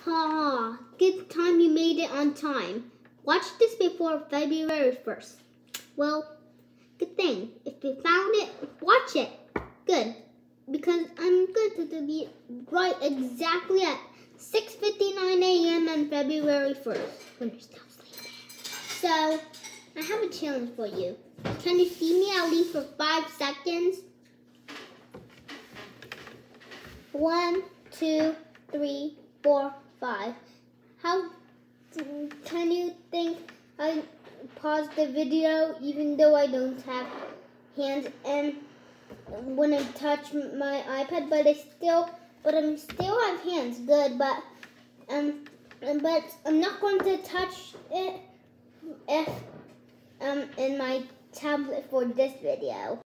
Ha! Good time you made it on time. Watch this before February 1st. Well, good thing. If you found it, watch it. Good. Because I'm going to be right exactly at 6:59 a.m. on February 1st. When you're still sleeping. So, I have a challenge for you. Can you see me at least for 5 seconds? 1, 2, 3, 4, 5. How can you think I paused the video even though I don't have hands and when I touch my iPad, but I still have hands. Good, but I'm not going to touch it if in my tablet for this video.